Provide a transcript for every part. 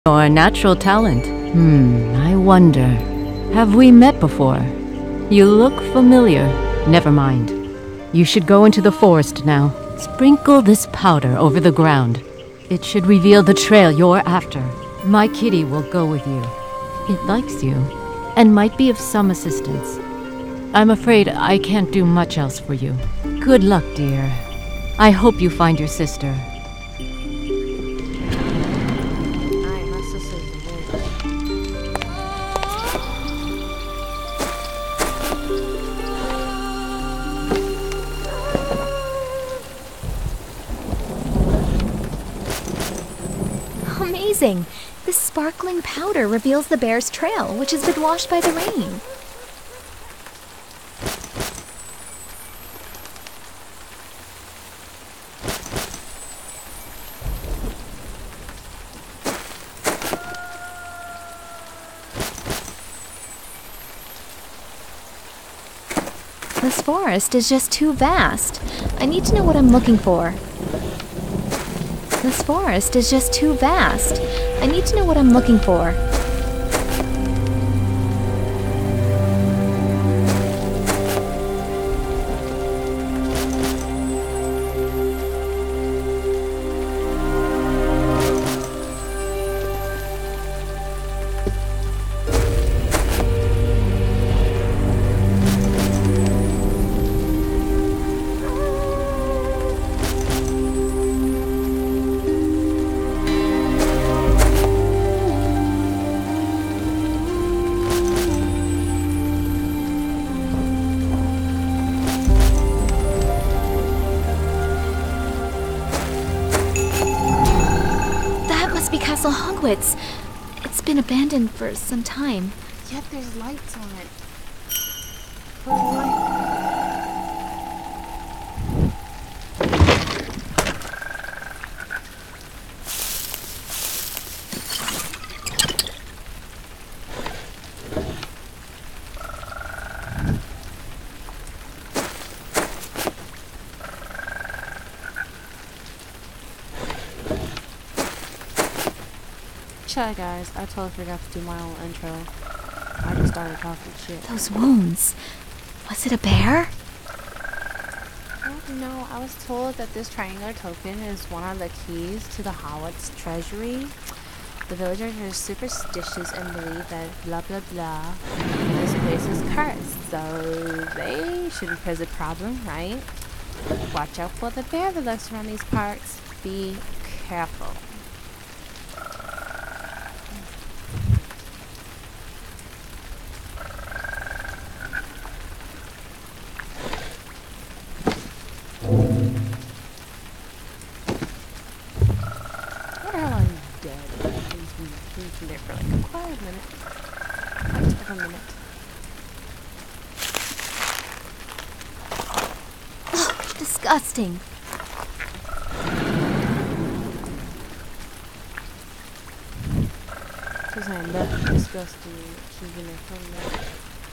Your natural talent. I wonder. Have we met before? You look familiar. Never mind. You should go into the forest now. Sprinkle this powder over the ground. It should reveal the trail you're after. My kitty will go with you. It likes you, and might be of some assistance. I'm afraid I can't do much else for you. Good luck, dear. I hope you find your sister. Alright, my sister's a Amazing! This sparkling powder reveals the bear's trail, which has been washed by the rain. This forest is just too vast. I need to know what I'm looking for. This forest is just too vast. I need to know what I'm looking for. Be Castle Hogwarts. It's been abandoned for some time. Yet there's lights on it. Put a light. Sorry guys, I totally forgot to do my own intro. I just started talking shit. Those wounds. Was it a bear? Well, no, I was told that this triangular token is one of the keys to the Hogwarts treasury. The villagers are superstitious and believe that blah blah blah. This place is cursed, so they shouldn't pose a problem, right? Watch out for the bear that lurks around these parts. Be careful. He's been there for like quite a minute. Just a minute. Ugh, disgusting. She's saying that's disgusting. She's been there for a minute.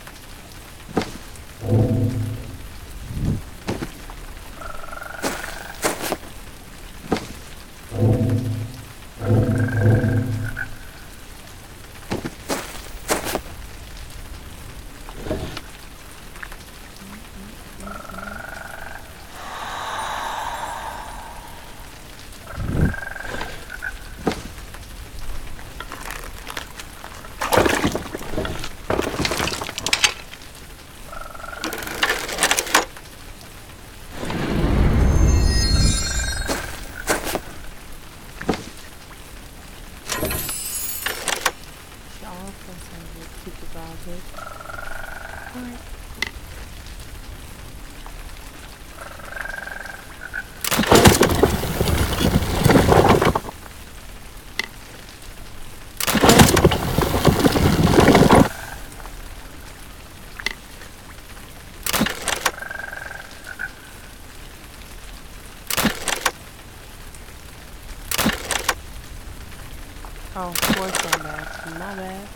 Keep the garbage. Alright. Oh, poor thing there. My bad.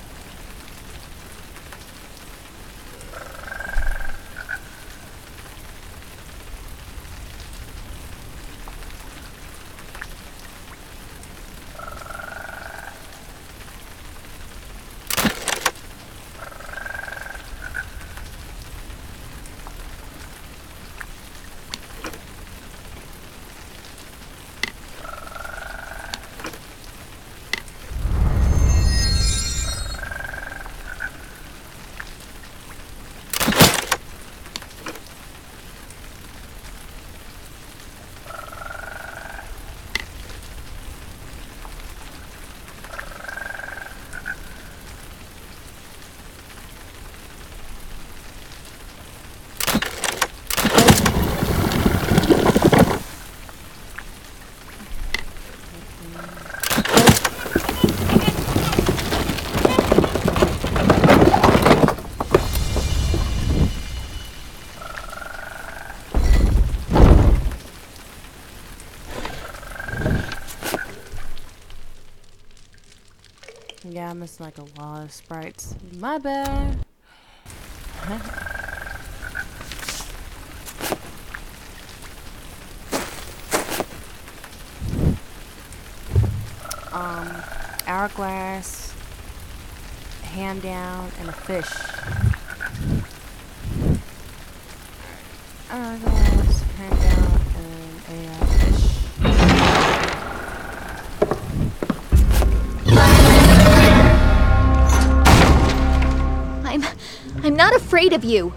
Yeah, I'm missing like a lot of sprites. My bad. Hourglass, hand down, and a fish. Hourglass, hand down, and a fish. I'm not afraid of you.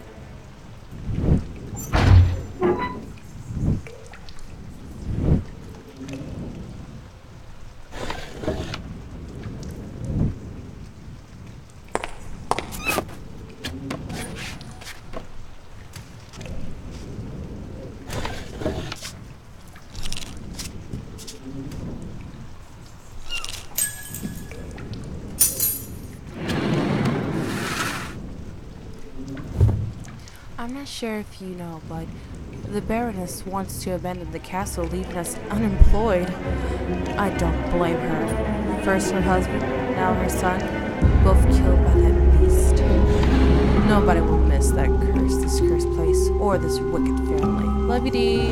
I'm not sure if you know, but the Baroness wants to abandon the castle, leaving us unemployed. I don't blame her. First her husband, now her son, both killed by that beast. Nobody will miss this cursed place, or this wicked family. Love you, Dee.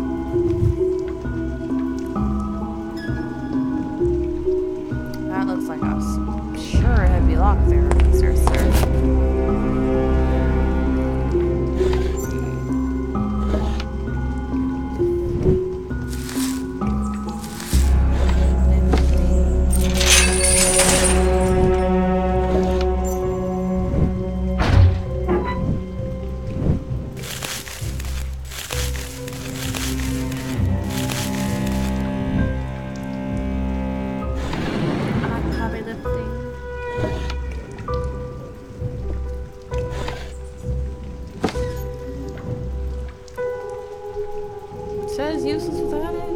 That looks like a sure heavy lock there, sir. Says useless without it.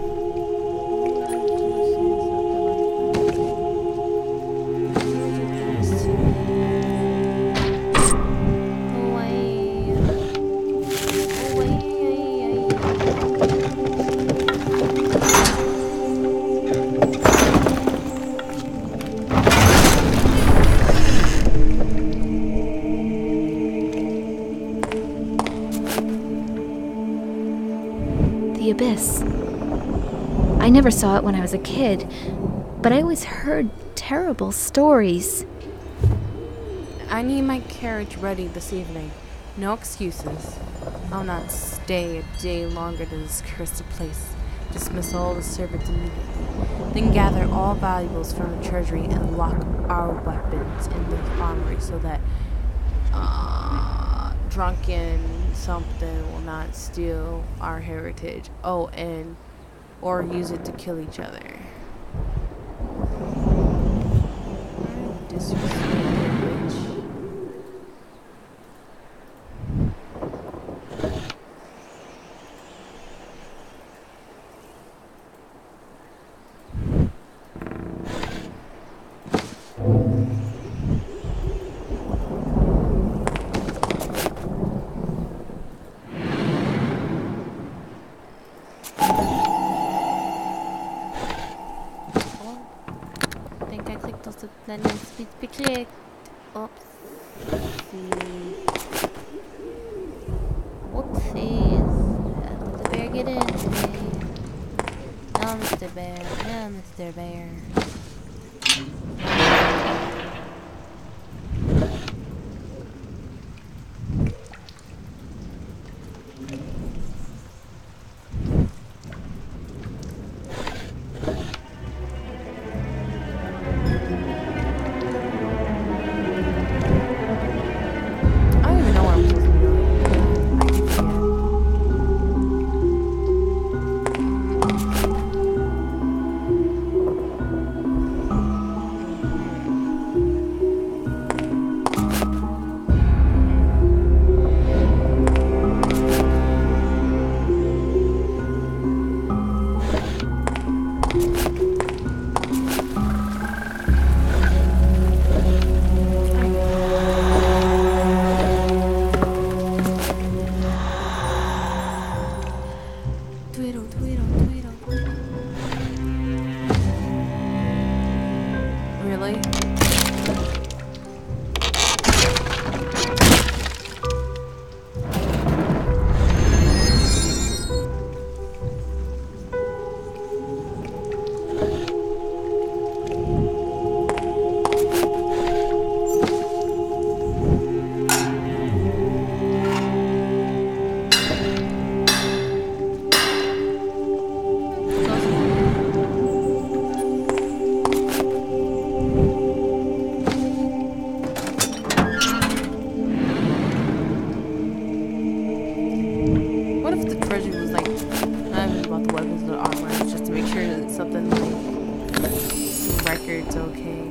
The abyss. I never saw it when I was a kid, but I always heard terrible stories. I need my carriage ready this evening. No excuses. I'll not stay a day longer in this cursed place. Dismiss all the servants immediately. Then gather all valuables from the treasury and lock our weapons in the armory so that drunken something will not steal our heritage. Oh, and or use it to kill each other. Disrespectful bitch. That needs to be clicked. Oops. Whoopsies. Let the bear get in today. No, Mr. Bear. No, Mr. Bear. Really? What if the treasure was like not even about the weapons or the armor, it's just to make sure that something like some records okay.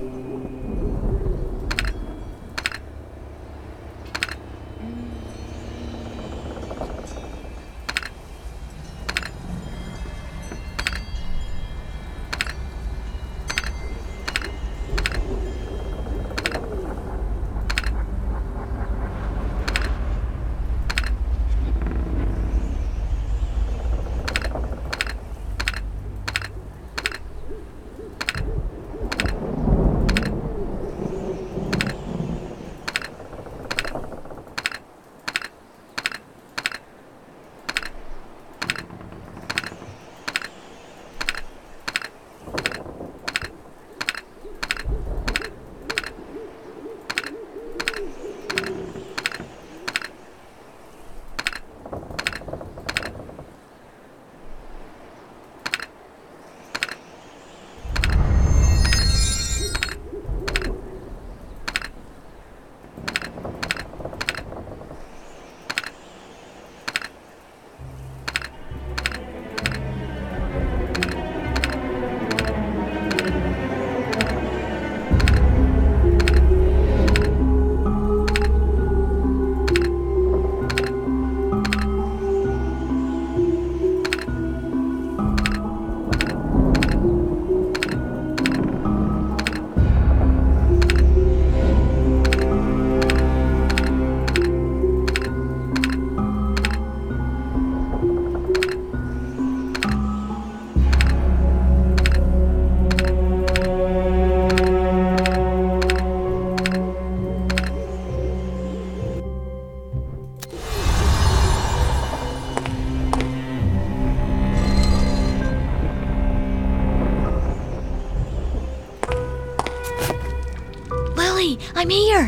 Lily, I'm here!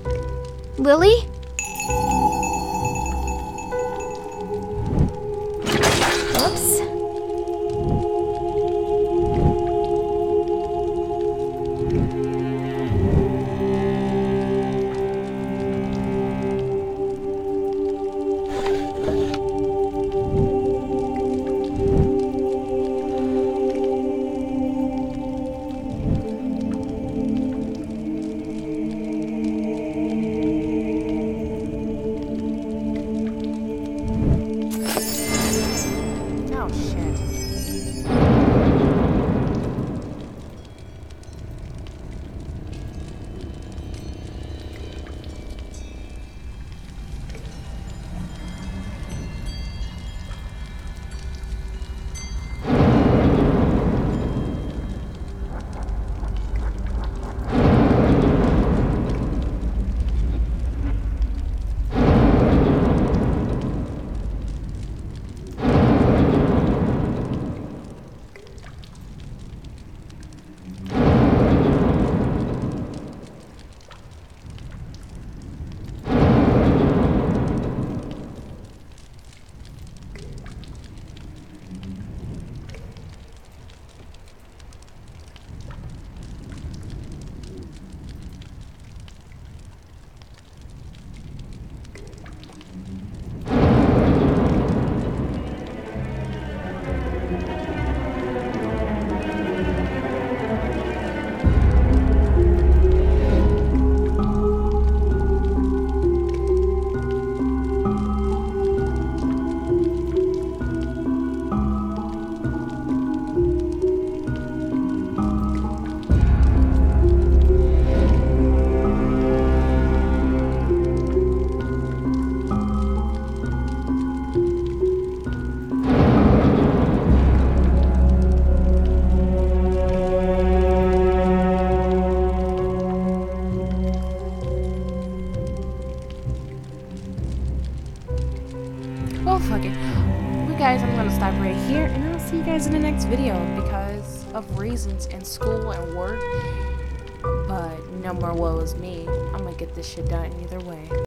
Lily? Oops. Oh shit. Well, fuck it. Well, guys, I'm gonna stop right here, and I'll see you guys in the next video because of reasons in school and work. But no more woe is me. I'm gonna get this shit done either way.